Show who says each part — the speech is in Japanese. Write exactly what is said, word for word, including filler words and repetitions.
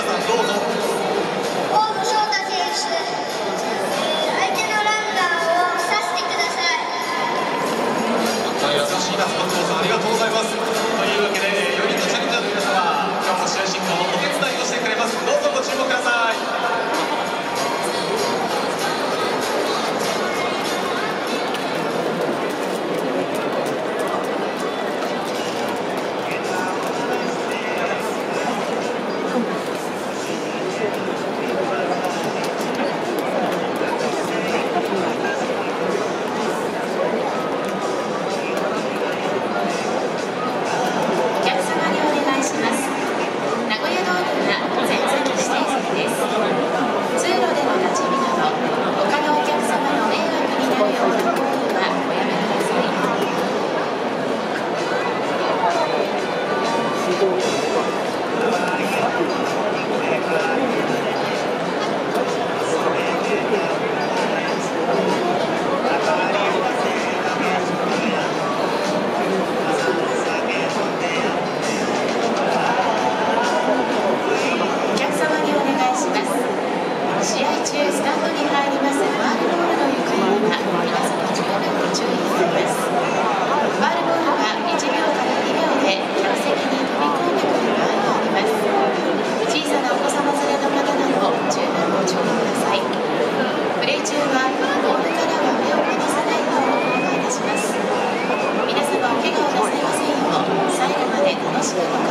Speaker 1: さんどうぞ。
Speaker 2: 大野翔太選手、えー、相手のランナーを刺してください。
Speaker 1: 優しいな、佐藤さん、ありがとうございます。というわけで、よにんのチャレンジャーの皆様、今日も試合進行のお手伝いをしてくれます。どうぞご注目ください。
Speaker 2: 楽しく